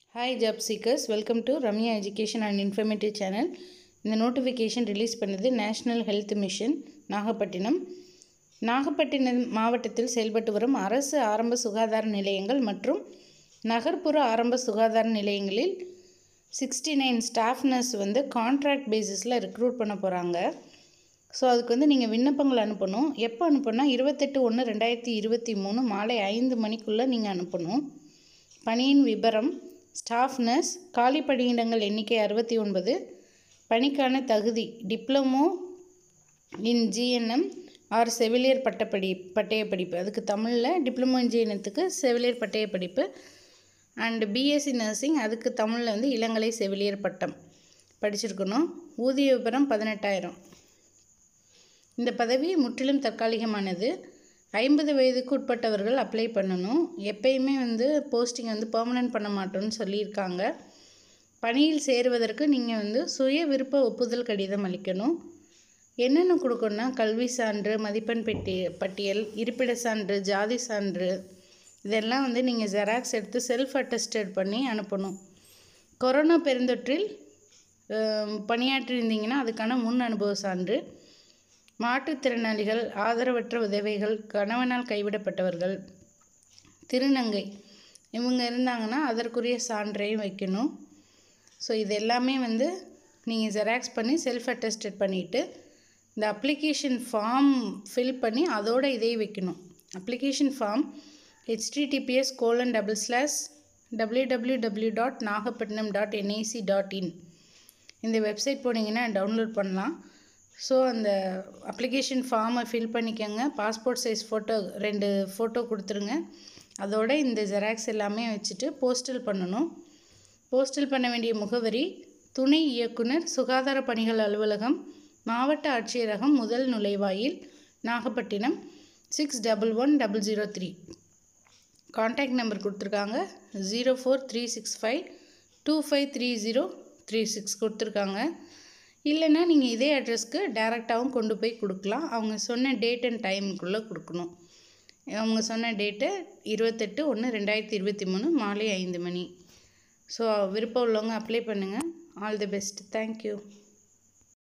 Hi job seekers, welcome to Ramya Education and Informative Channel. இந்த notification release பண்ணது national health mission Nagapattinam. Nagapattinam மாவட்டத்தில் செயல்பட்டு வரும் அரசு ஆரம்ப சுகாதார நிலையங்கள் மற்றும் நகர்ப்புற ஆரம்ப சுகாதார நிலையங்களில் 69 ஸ்டாஃப் நர்ஸ் கான்ட்ராக்ட் பேசிஸில் ரெக்ரூட் பண்ண போகிறாங்க. ஸோ அதுக்கு நீங்கள் விண்ணப்பங்கள் அனுப்பணும். எப்போ அனுப்பணும்னா 28/1/2023 மாலை 5 மணிக்குள்ளே நீங்கள் அனுப்பணும். பணியின் விபரம்: ஸ்டாஃப் நர்ஸ், காலி பணியிடங்கள் எண்ணிக்கை 69, பணிக்கான தகுதி டிப்ளமோ இன் ஜிஎன்எம் ஆர் செவிலியர் பட்டய படிப்பு, அதுக்கு தமிழில் டிப்ளமோ இன் ஜிஎன்எத்துக்கு செவிலியர் பட்டய படிப்பு, அண்ட் பிஎஸ்சி நர்சிங் அதுக்கு தமிழில் இளங்கலை செவிலியர் பட்டம் படிச்சிருக்கணும். ஊதிய விபரம் 18,000. இந்த பதவி முற்றிலும் தற்காலிகமானது. 50 வயதுக்கு உட்பட்டவர்கள் அப்ளை பண்ணணும். எப்பயுமே போஸ்டிங் பெர்மனன்ட் பண்ண மாட்டோம்னு சொல்லியிருக்காங்க. பணியில் சேருவதற்கு நீங்கள் சுய விருப்ப ஒப்புதல் கடிதம் அளிக்கணும். என்னென்ன கொடுக்கணும்னா கல்வி சான்று, மதிப்பெண் பட்டியல், இருப்பிட சான்று, ஜாதி சான்று, இதெல்லாம் நீங்கள் ஜெராக்ஸ் எடுத்து செல்ஃப் அட்டஸ்டட் பண்ணி அனுப்பணும். கொரோனா பெருந்தொற்றில் பணியாற்றியிருந்தீங்கன்னா அதுக்கான முன் அனுபவ சான்று, மாற்றுத்திறனாளிகள், ஆதரவற்ற உதவிகள், கணவனால் கைவிடப்பட்டவர்கள், திருநங்கை இவங்க இருந்தாங்கன்னா அதற்குரிய சான்றையும் வைக்கணும். ஸோ இது எல்லாமே நீங்கள் ஜெராக்ஸ் பண்ணி செல்ஃப் அட்டஸ்டட் பண்ணிவிட்டு இந்த அப்ளிகேஷன் ஃபார்ம் ஃபில் பண்ணி அதோட இதையும் வைக்கணும். அப்ளிகேஷன் ஃபார்ம் https://www.nagapattinam.nic.in இந்த வெப்சைட் போனீங்கன்னா டவுன்லோட் பண்ணலாம். ஸோ அந்த அப்ளிகேஷன் ஃபார்மை ஃபில் பண்ணிக்கோங்க. பாஸ்போர்ட் சைஸ் ஃபோட்டோ 2 ஃபோட்டோ கொடுத்துருங்க. அதோட இந்த ஜெராக்ஸ் எல்லாமே வச்சுட்டு போஸ்டல் பண்ணணும். போஸ்டல் பண்ண வேண்டிய முகவரி: துணை இயக்குனர், சுகாதார பணிகள் அலுவலகம், மாவட்ட ஆட்சியரகம், முதல் நுழைவாயில், நாகப்பட்டினம் 611003. கான்டாக்ட் நம்பர் கொடுத்துருக்காங்க 043652530336 கொடுத்துருக்காங்க. இல்லைன்னா நீங்கள் இதே அட்ரஸ்க்கு டைரெக்டாகவும் கொண்டு போய் கொடுக்கலாம். அவங்க சொன்ன டேட் அண்ட் டைமுக்குள்ளே கொடுக்கணும். அவங்க சொன்ன டேட்டு 28/1/2023 மாலை 5 மணி. ஸோ விருப்பம் உள்ளவங்க அப்ளை பண்ணுங்கள். All the best. தேங்க்யூ.